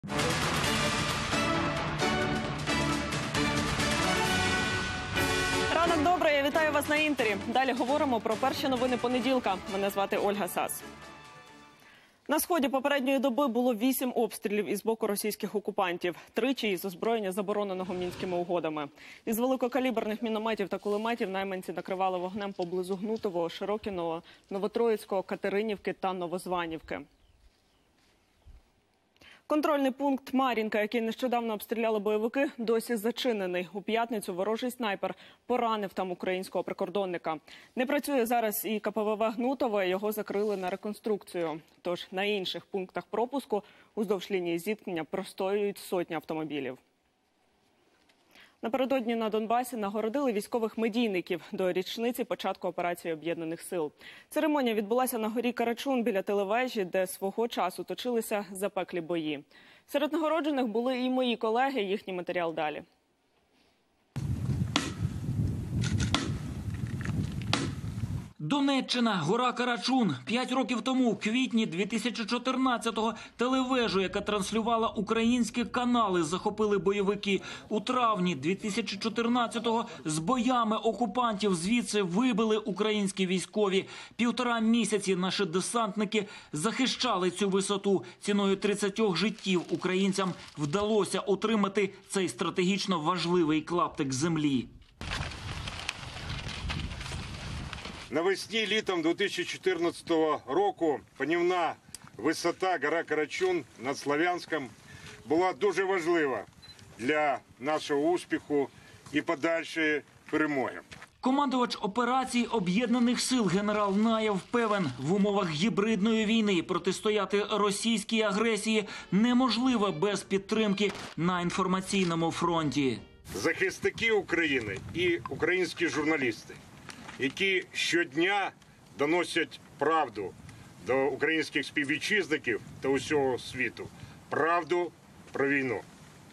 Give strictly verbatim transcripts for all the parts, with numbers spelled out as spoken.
Ранок добре, я вітаю вас на Інтері. Далі говоримо про перші новини понеділка. Мене звати Ольга Сас. На сході попередньої доби було вісім обстрілів із боку російських окупантів. Тричі із озброєння, забороненого Мінськими угодами. Із великокаліберних мінометів та кулеметів найманці накривали вогнем поблизу Гнутового, Широкіного, Новотроїцького, Катеринівки та Новозванівки. Контрольний пункт Мар'їнка, який нещодавно обстріляли бойовики, досі зачинений. У п'ятницю ворожий снайпер поранив там українського прикордонника. Не працює зараз і ка пе ве ве Гнутове, його закрили на реконструкцію. Тож на інших пунктах пропуску уздовж лінії зіткнення простоюють сотні автомобілів. Напередодні на Донбасі нагородили військових медійників до річниці початку операції Об'єднаних сил. Церемонія відбулася на горі Карачун біля телевежі, де свого часу точилися запеклі бої. Серед нагороджених були і мої колеги, їхній матеріал далі. Донеччина, гора Карачун. П'ять років тому, у квітні дві тисячі чотирнадцятого, телевежу, яка транслювала українські канали, захопили бойовики. У травні дві тисячі чотирнадцятого з боями окупантів звідси вибили українські військові. Півтора місяці наші десантники захищали цю висоту. Ціною тридцятьох життів українцям вдалося отримати цей стратегічно важливий клаптик землі. Навесні літом дві тисячі чотирнадцятого року панівна висота гора Карачун над Слов'янськом була дуже важлива для нашого успіху і подальшої перемоги. Командувач операцій Об'єднаних сил генерал Наєв певен, в умовах гібридної війни протистояти російській агресії неможливо без підтримки на інформаційному фронті. Захисники України і українські журналісти, які щодня доносять правду до українських співвітчизників та усього світу, правду про війну.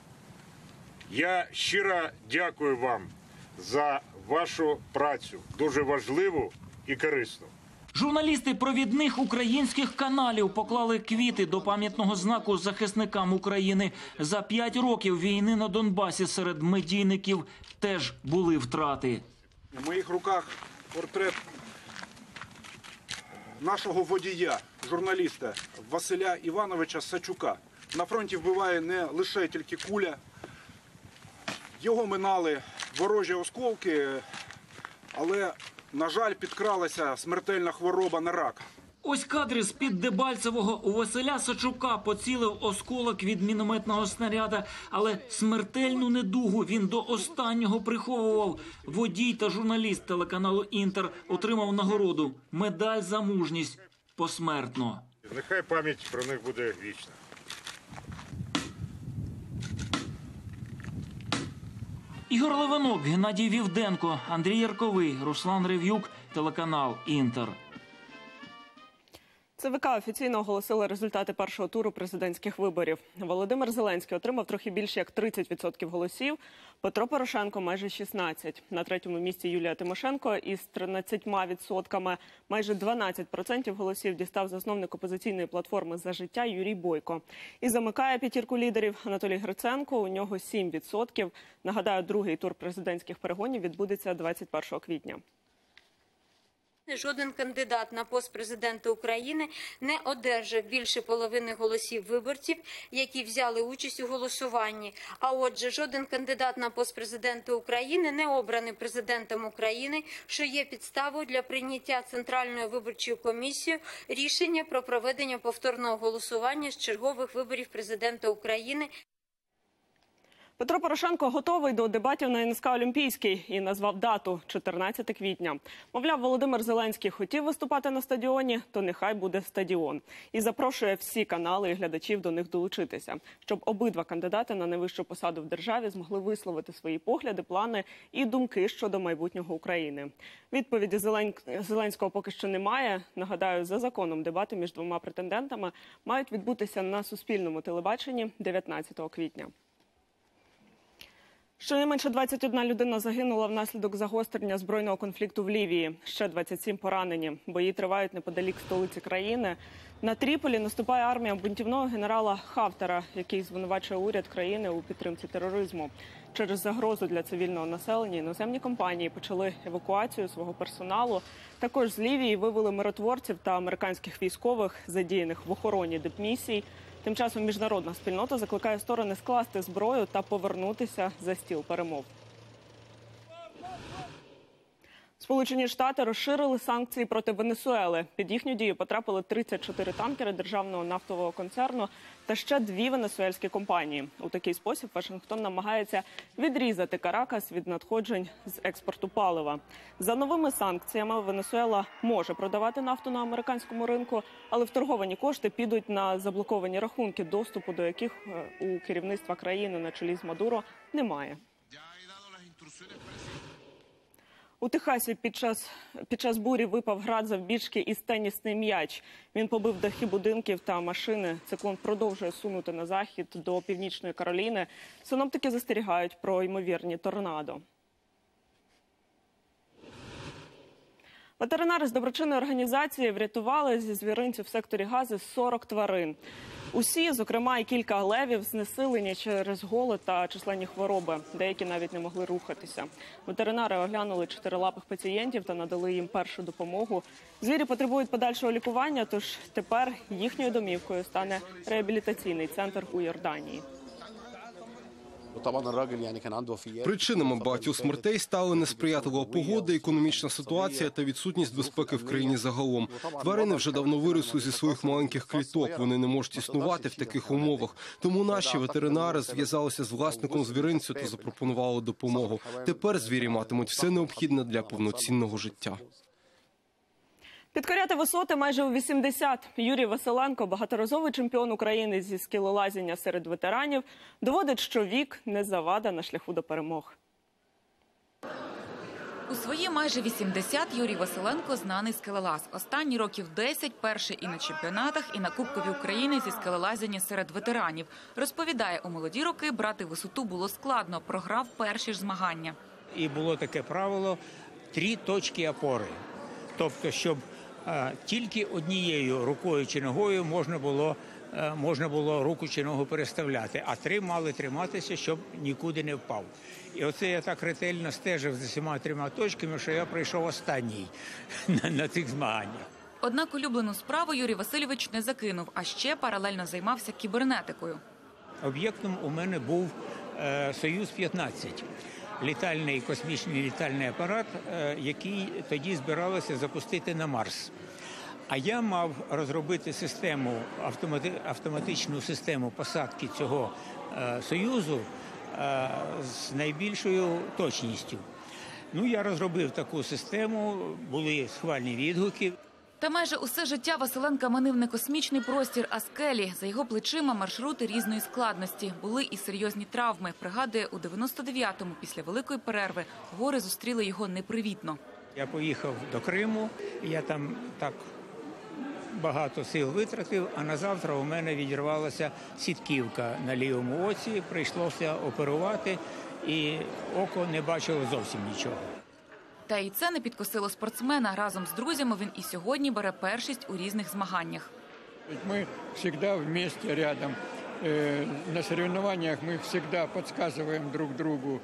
Я щиро дякую вам за вашу працю, дуже важливу і корисну. Журналісти провідних українських каналів поклали квіти до пам'ятного знаку захисникам України. За п'ять років війни на Донбасі серед медійників теж були втрати. У моїх руках портрет нашого водія, журналіста Василя Івановича Сачука. На фронті вбиває не лише тільки куля. Його минали ворожі осколки, але, на жаль, підкралася смертельна хвороба на рак. Ось кадри з-під Дебальцевого. У Василя Сачука поцілив осколок від мінометного снаряда, але смертельну недугу він до останнього приховував. Водій та журналіст телеканалу «Інтер» отримав нагороду – медаль за мужність посмертно. Нехай пам'ять про них буде вічна. Ігор Левинок, Геннадій Вівденко, Андрій Ярковий, Руслан Рев'юк, телеканал «Інтер». це ве ка офіційно оголосили результати першого туру президентських виборів. Володимир Зеленський отримав трохи більше як тридцять відсотків голосів, Петро Порошенко – майже шістнадцять. На третьому місці Юлія Тимошенко із тринадцятьма відсотками, майже дванадцять відсотків голосів дістав засновник опозиційної платформи «За життя» Юрій Бойко. І замикає п'ятірку лідерів Анатолій Гриценко, у нього сім відсотків. Нагадаю, другий тур президентських перегонів відбудеться двадцять першого квітня. Жоден кандидат на пост президента України не одержав більше половини голосів виборців, які взяли участь у голосуванні. А отже, жоден кандидат на пост президента України не обраний президентом України, що є підставою для прийняття Центральною виборчою комісією рішення про проведення повторного голосування з чергових виборів президента України. Петро Порошенко готовий до дебатів на ен ес ка «Олімпійський» і назвав дату – чотирнадцяте квітня. Мовляв, Володимир Зеленський хотів виступати на стадіоні, то нехай буде стадіон. І запрошує всі канали і глядачів до них долучитися, щоб обидва кандидати на найвищу посаду в державі змогли висловити свої погляди, плани і думки щодо майбутнього України. Відповіді Зеленського поки що немає. Нагадаю, за законом дебати між двома претендентами мають відбутися на суспільному телебаченні дев'ятнадцятого квітня. Щонайменше двадцять одна людина загинула внаслідок загострення збройного конфлікту в Лівії. Ще двадцять сім поранені. Бої тривають неподалік столиці країни. На Тріполі наступає армія бунтівного генерала Хафтара, який звинувачує уряд країни у підтримці тероризму. Через загрозу для цивільного населення іноземні компанії почали евакуацію свого персоналу. Також з Лівії вивели миротворців та американських військових, задіяних в охороні дипмісій. Тим часом міжнародна спільнота закликає сторони скласти зброю та повернутися за стіл перемов. Сполучені Штати розширили санкції проти Венесуели. Під їхню дію потрапили тридцять чотири танкери державного нафтового концерну та ще дві венесуельські компанії. У такий спосіб Вашингтон намагається відрізати Каракас від надходжень з експорту палива. За новими санкціями Венесуела може продавати нафту на американському ринку, але вторговані кошти підуть на заблоковані рахунки, доступу до яких у керівництва країни на чолі з Мадуро немає. У Техасі під час, під час бурі випав град завбільшки із тенісний м'яч. Він побив дахи будинків та машини. Циклон продовжує сунути на захід до Північної Кароліни. Синоптики застерігають про ймовірні торнадо. Ветеринари з доброчинної організації врятували зі звіринців в секторі Гази сорок тварин. Усі, зокрема і кілька левів, знесилені через голод та численні хвороби. Деякі навіть не могли рухатися. Ветеринари оглянули чотирилапих пацієнтів та надали їм першу допомогу. Звірі потребують подальшого лікування, тож тепер їхньою домівкою стане реабілітаційний центр у Йорданії. Причинами багатьох смертей стали несприятлива погода, економічна ситуація та відсутність безпеки в країні загалом. Тварини вже давно виросли зі своїх маленьких кліток, вони не можуть існувати в таких умовах. Тому наші ветеринари зв'язалися з власником звіринцю та запропонували допомогу. Тепер звірі матимуть все необхідне для повноцінного життя. Підкоряти висоти майже у вісімдесят. Юрій Василенко, багаторазовий чемпіон України зі скелелазіння серед ветеранів, доводить, що вік не завада на шляху до перемог. У свої майже вісімдесят Юрій Василенко – знаний скелелаз. Останні років десять – перший і на чемпіонатах, і на Кубкові України зі скелелазіння серед ветеранів. Розповідає, у молоді роки брати висоту було складно, програв перші ж змагання. І було таке правило – три точки опори. Тобто, щоб а, тільки однією рукою чи ногою можна було, а, можна було руку чи ногу переставляти, а три мали триматися, щоб нікуди не впав. І оце я так ретельно стежив за всіма трьома точками, що я прийшов останній на, на цих змаганнях. Однак улюблену справу Юрій Васильович не закинув, а ще паралельно займався кібернетикою. Об'єктом у мене був е, Союз п'ятнадцять. Літальний космічний літальний апарат, який тоді збиралося запустити на Марс. А я мав розробити систему, автоматичну систему посадки цього Союзу з найбільшою точністю. Ну, я розробив таку систему, були схвальні відгуки. Та майже усе життя Василенка манив не космічний простір, а скелі. За його плечима маршрути різної складності. Були і серйозні травми. Пригадує, у дев'яносто дев'ятому, після великої перерви, гори зустріли його непривітно. Я поїхав до Криму, я там так багато сил витратив, а на завтра у мене відірвалася сітківка на лівому оці, прийшлося оперувати, і око не бачило зовсім нічого. Та і це не підкосило спортсмена. Разом з друзями він і сьогодні бере першість у різних змаганнях. Ми завжди вместе рядом. На соревнованиях мы всегда подсказываем друг другу,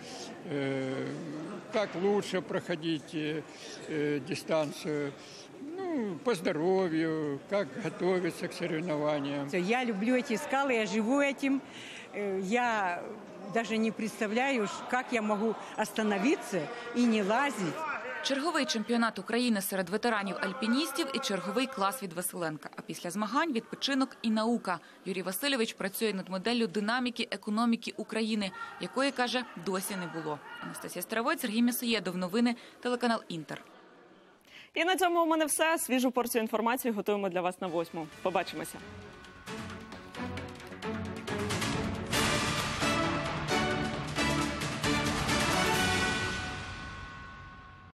как лучше проходить дистанцию, ну, по здоровью, как готовиться к соревнованиям. Я люблю эти скалы, я живу этим. Я даже не представляю, как я могу остановиться и не лазить. Черговий чемпіонат України серед ветеранів-альпіністів і черговий клас від Василенка. А після змагань – відпочинок і наука. Юрій Васильович працює над моделлю динаміки економіки України, якої, каже, досі не було. Анастасія Старовойт, Сергій М'ясоєдов. Новини, телеканал «Інтер». І на цьому у мене все. Свіжу порцію інформації готуємо для вас на восьму. Побачимося.